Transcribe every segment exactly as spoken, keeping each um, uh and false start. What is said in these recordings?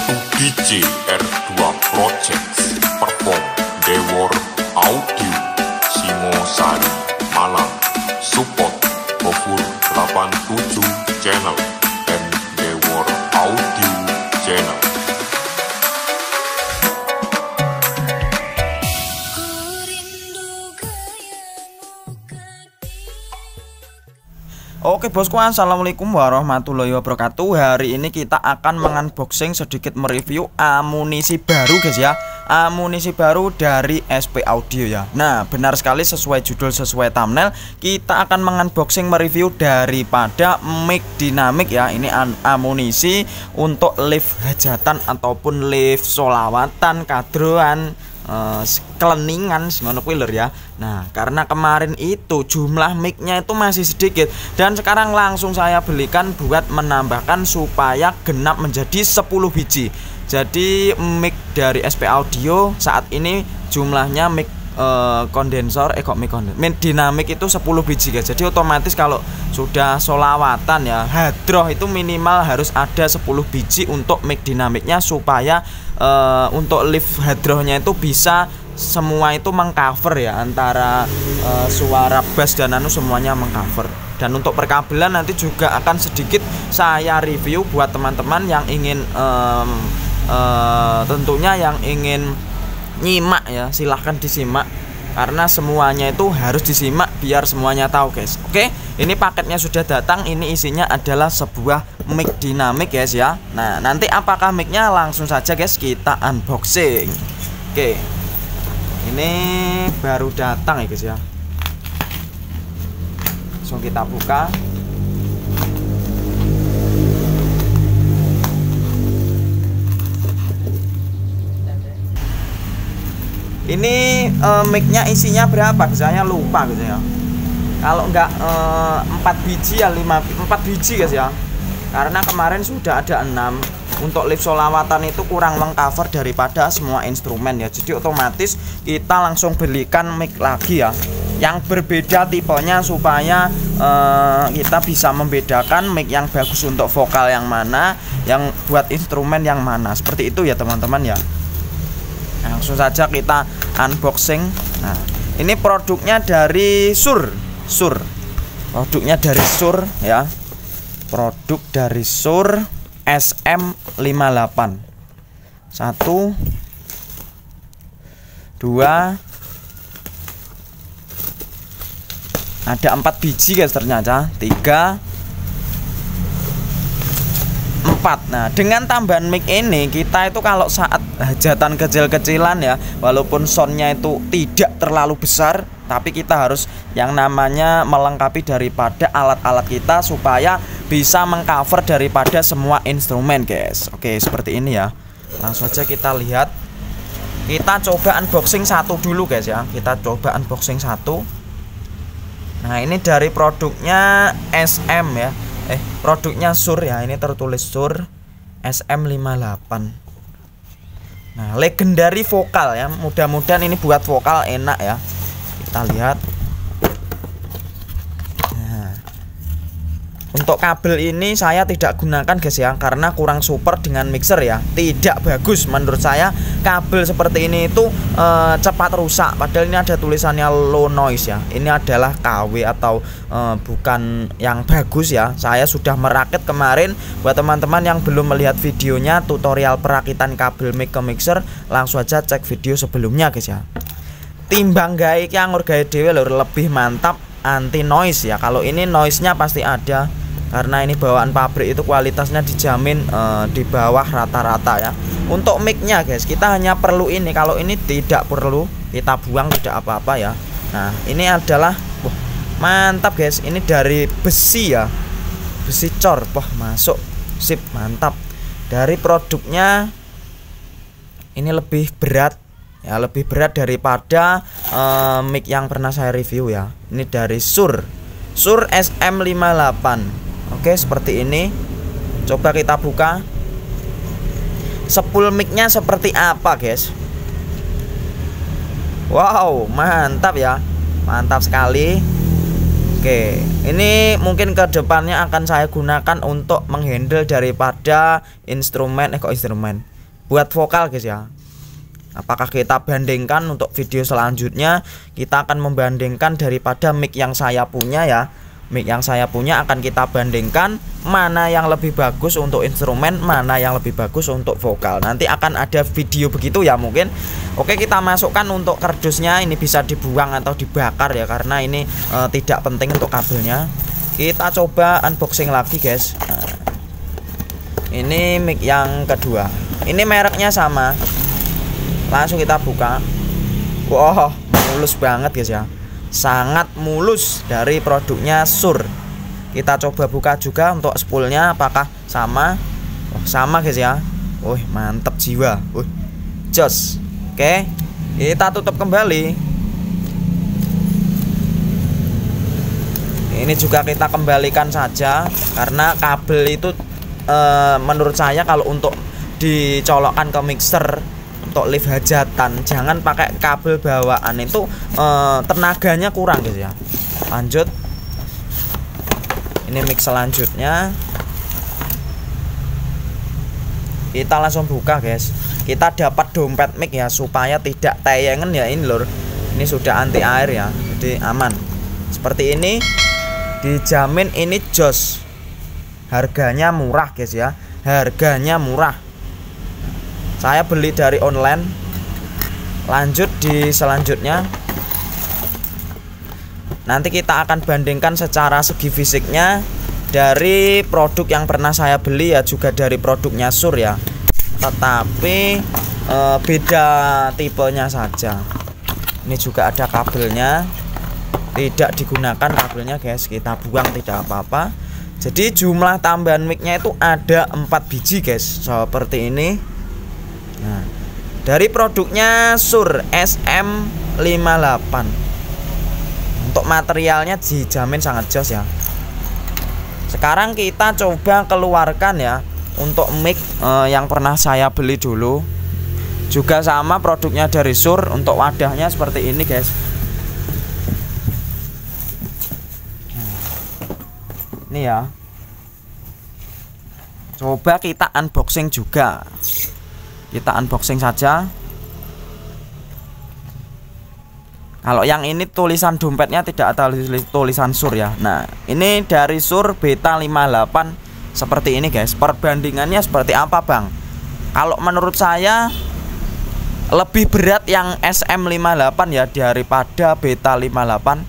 D J R dua Projects perform Dewor Audio Singosari Malang. Support Gofur delapan tujuh Channel dan Dewor Audio Channel. Oke bosku, assalamualaikum warahmatullahi wabarakatuh. Hari ini kita akan mengunboxing, sedikit mereview amunisi baru guys ya. Amunisi baru dari S P Audio ya. Nah benar sekali, sesuai judul sesuai thumbnail, kita akan mengunboxing mereview daripada mic dinamik ya. Ini amunisi untuk live hajatan ataupun live solawatan, kadroan, Uh, keleningan ngono kuwi lho ya. Nah, karena kemarin itu jumlah mic-nya itu masih sedikit dan sekarang langsung saya belikan buat menambahkan supaya genap menjadi sepuluh biji. Jadi mic dari S P Audio saat ini jumlahnya mic uh, kondensor eh kok mic kondensor mic dinamik itu sepuluh biji guys. Jadi otomatis kalau sudah solawatan ya, hadroh itu minimal harus ada sepuluh biji untuk mic dinamiknya supaya Uh, untuk live hadrohnya itu bisa semua itu mengcover ya, antara uh, suara bass dan anu semuanya mengcover. Dan untuk perkabelan nanti juga akan sedikit saya review buat teman-teman yang ingin um, uh, tentunya yang ingin nyimak ya, silahkan disimak karena semuanya itu harus disimak biar semuanya tahu guys. Oke, ini paketnya sudah datang. Ini isinya adalah sebuah mic dinamik guys ya. Nah nanti apakah micnya, langsung saja guys kita unboxing. Oke, ini baru datang ya guys ya. Langsung kita buka. Ini uh, micnya isinya berapa? Saya lupa guys ya. Kalau enggak uh, empat biji ya lima empat biji guys ya. Karena kemarin sudah ada enam. Untuk live solawatan itu kurang mengcover daripada semua instrumen ya. Jadi otomatis kita langsung belikan mic lagi ya, yang berbeda tipenya supaya uh, kita bisa membedakan mic yang bagus untuk vokal yang mana, yang buat instrumen yang mana. Seperti itu ya teman-teman ya. Langsung saja kita unboxing. Nah, ini produknya dari Shure. Shure. Produknya dari Shure ya. Produk dari Shure S M lima delapan. Satu, dua, ada empat biji guys ternyata. Tiga, empat. Nah dengan tambahan mic ini kita itu kalau saat hajatan kecil-kecilan ya, walaupun soundnya itu tidak terlalu besar, tapi kita harus yang namanya melengkapi daripada alat-alat kita supaya bisa mengcover daripada semua instrumen guys. Oke seperti ini ya. Langsung aja kita lihat. Kita coba unboxing satu dulu guys ya. Kita coba unboxing satu. Nah ini dari produknya S M ya. Eh produknya Shure ya. Ini tertulis Shure S M lima delapan. Nah legendary vokal ya. Mudah-mudahan ini buat vokal enak ya. Kita lihat. Nah, untuk kabel ini saya tidak gunakan guys ya, karena kurang super dengan mixer ya. Tidak bagus menurut saya. Kabel seperti ini itu e, cepat rusak. Padahal ini ada tulisannya low noise ya. Ini adalah K W atau e, bukan yang bagus ya. Saya sudah merakit kemarin. Buat teman-teman yang belum melihat videonya tutorial perakitan kabel mic ke mixer, langsung aja cek video sebelumnya guys ya. Timbang gawe yang gawe dhewe lho lebih mantap, anti noise ya. Kalau ini noise-nya pasti ada karena ini bawaan pabrik, itu kualitasnya dijamin uh, di bawah rata-rata ya. Untuk mic-nya guys, kita hanya perlu ini. Kalau ini tidak perlu, kita buang, tidak apa-apa ya. Nah, ini adalah wah, mantap guys. Ini dari besi ya. Besi cor, wah masuk. Sip, mantap. Dari produknya ini lebih berat. Ya lebih berat daripada uh, mic yang pernah saya review ya. Ini dari Shure Shure S M lima delapan. Oke seperti ini. Coba kita buka. Sepul mic-nya seperti apa guys. Wow mantap ya. Mantap sekali. Oke, ini mungkin ke depannya akan saya gunakan untuk menghandle daripada instrumen, eh kok instrumen, buat vokal guys ya. Apakah kita bandingkan untuk video selanjutnya, kita akan membandingkan daripada mic yang saya punya ya. Mic yang saya punya akan kita bandingkan mana yang lebih bagus untuk instrumen, mana yang lebih bagus untuk vokal. Nanti akan ada video begitu ya mungkin. Oke, kita masukkan untuk kardusnya. Ini bisa dibuang atau dibakar ya, karena ini e, tidak penting untuk kabelnya. Kita coba unboxing lagi guys. Nah, ini mic yang kedua. Ini mereknya sama. Langsung kita buka. Wow, mulus banget guys ya. Sangat mulus dari produknya Shure. Kita coba buka juga untuk spoolnya, apakah sama? Oh, sama guys ya. Wih, mantep jiwa. Wih, jos. Oke, kita tutup kembali. Ini juga kita kembalikan saja, karena kabel itu e, menurut saya kalau untuk dicolokkan ke mixer untuk lift hajatan, jangan pakai kabel bawaan, itu eh, tenaganya kurang guys ya. Lanjut, ini mic selanjutnya, kita langsung buka guys. Kita dapat dompet mic ya, supaya tidak tayangan ya. Ini lur, ini sudah anti air ya, jadi aman. Seperti ini, dijamin ini jos. Harganya murah guys ya, harganya murah. Saya beli dari online. Lanjut di selanjutnya. Nanti kita akan bandingkan secara segi fisiknya dari produk yang pernah saya beli ya, juga dari produknya Shure ya. Tetapi e, beda tipenya saja. Ini juga ada kabelnya. Tidak digunakan kabelnya guys, kita buang tidak apa-apa. Jadi jumlah tambahan mic-nya itu ada empat biji guys, seperti ini. Nah, dari produknya Shure S M lima delapan. Untuk materialnya dijamin sangat jos ya. Sekarang kita coba keluarkan ya untuk mic eh, yang pernah saya beli dulu. Juga sama produknya dari Shure. Untuk wadahnya seperti ini guys. Ini ya. Coba kita unboxing juga. Kita unboxing saja. Kalau yang ini tulisan dompetnya tidak ada tulisan Shure ya. Nah, ini dari Shure Beta lima delapan seperti ini guys. Perbandingannya seperti apa bang? Kalau menurut saya lebih berat yang S M lima delapan ya daripada Beta lima delapan.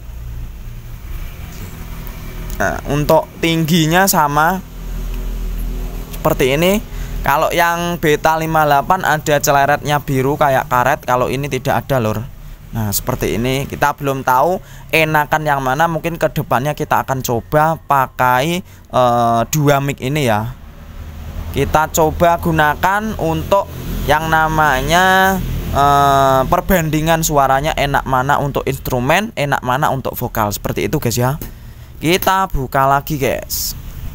Nah, untuk tingginya sama seperti ini. Kalau yang Beta lima delapan ada celeretnya biru kayak karet, kalau ini tidak ada lur. Nah seperti ini, kita belum tahu enakan yang mana. Mungkin kedepannya kita akan coba pakai e, dua mic ini ya. Kita coba gunakan untuk yang namanya e, perbandingan suaranya, enak mana untuk instrumen, enak mana untuk vokal. Seperti itu guys ya. Kita buka lagi guys.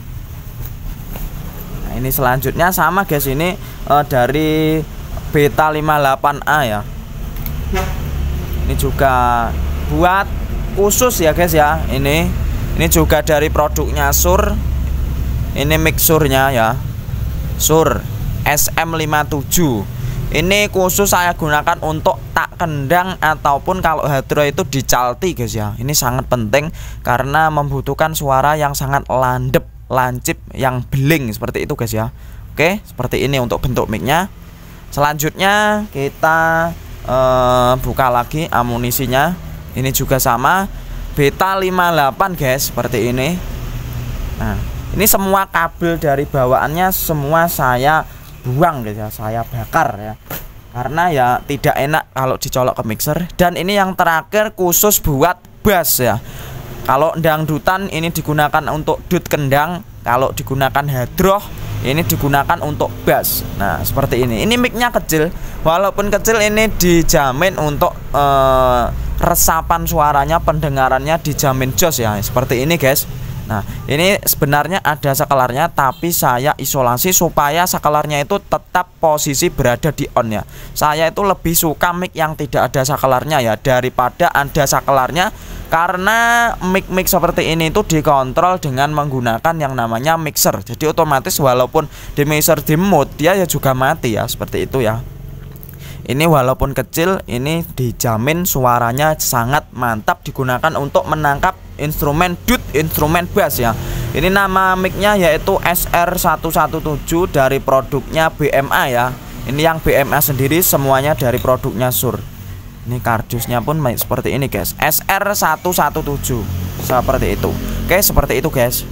Ini selanjutnya sama guys, ini uh, dari Beta lima delapan A ya. Ini juga buat khusus ya guys ya. Ini ini juga dari produknya Shure. Ini mic Shure-nya ya, Shure S M lima tujuh. Ini khusus saya gunakan untuk tak kendang ataupun kalau hadro itu dicalti guys ya. Ini sangat penting karena membutuhkan suara yang sangat landep, lancip, yang beling seperti itu guys ya. Oke, seperti ini untuk bentuk mic-nya. Selanjutnya kita uh, buka lagi amunisinya. Ini juga sama Beta lima delapan guys, seperti ini. Nah, ini semua kabel dari bawaannya semua saya buang guys ya, saya bakar ya. Karena ya tidak enak kalau dicolok ke mixer. Dan ini yang terakhir khusus buat bass ya. Kalau dangdutan ini digunakan untuk dut kendang, kalau digunakan hadroh ini digunakan untuk bass. Nah seperti ini. Ini mic-nya kecil, walaupun kecil ini dijamin untuk uh, resapan suaranya, pendengarannya dijamin jos ya. Seperti ini guys. Nah ini sebenarnya ada sakelarnya, tapi saya isolasi supaya sakelarnya itu tetap posisi berada di on ya. Saya itu lebih suka mic yang tidak ada sakelarnya ya, daripada ada sakelarnya Karena mic-mic seperti ini itu dikontrol dengan menggunakan yang namanya mixer. Jadi otomatis walaupun di mixer di mode, dia ya juga mati ya, seperti itu ya. Ini walaupun kecil, ini dijamin suaranya sangat mantap, digunakan untuk menangkap instrumen dud, instrumen bass ya. Ini nama micnya yaitu S R seratus tujuh belas dari produknya B M A ya. Ini yang B M A sendiri semuanya dari produknya Shure. Ini kardusnya pun seperti ini guys, S R seratus tujuh belas seperti itu. Oke, seperti itu guys.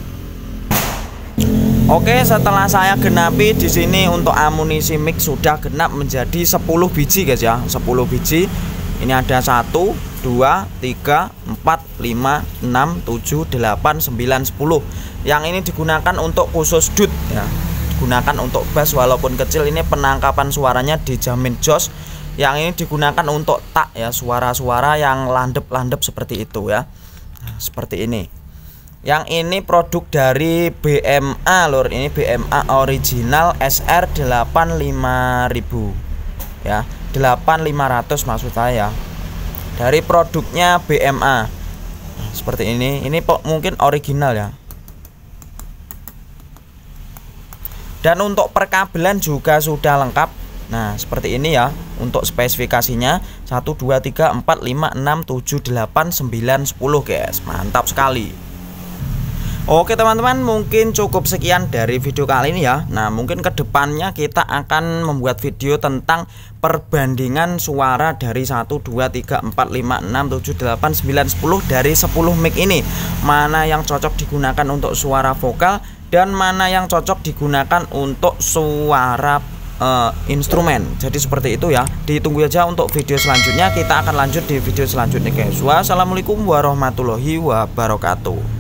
Oke, setelah saya genapi di sini untuk amunisi mic sudah genap menjadi sepuluh biji guys ya, sepuluh biji. Ini ada satu, dua, tiga, empat, lima, enam, tujuh, delapan, sembilan, sepuluh. Yang ini digunakan untuk khusus dud ya. Digunakan untuk bass walaupun kecil, ini penangkapan suaranya dijamin jos. Yang ini digunakan untuk tak ya, suara-suara yang landep-landep seperti itu ya. Nah, seperti ini. Yang ini produk dari B M A lor, ini B M A original S R delapan puluh lima ribu ya, delapan ribu lima ratus maksud saya, dari produknya B M A. Nah, seperti ini, ini mungkin original ya. Dan untuk perkabelan juga sudah lengkap. Nah, seperti ini ya untuk spesifikasinya, satu, dua, tiga, empat, lima, enam, tujuh, delapan, sembilan, sepuluh guys. Mantap sekali. Oke teman-teman, mungkin cukup sekian dari video kali ini ya. Nah, mungkin kedepannya kita akan membuat video tentang perbandingan suara dari satu, dua, tiga, empat, lima, enam, tujuh, delapan, sembilan, sepuluh dari sepuluh mic ini. Mana yang cocok digunakan untuk suara vokal dan mana yang cocok digunakan untuk suara uh, instrumen. Jadi seperti itu ya. Ditunggu aja untuk video selanjutnya. Kita akan lanjut di video selanjutnya guys. Wassalamualaikum warahmatullahi wabarakatuh.